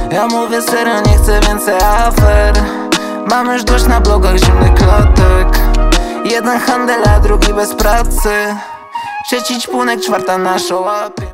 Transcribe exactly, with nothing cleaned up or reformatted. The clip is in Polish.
Ja mówię serio, nie chcę więcej afer. Mam już dość na blogach zimnych klatek. Jeden handel, a drugi bez pracy. Trzeci czpunek, czwarta nasza łapie.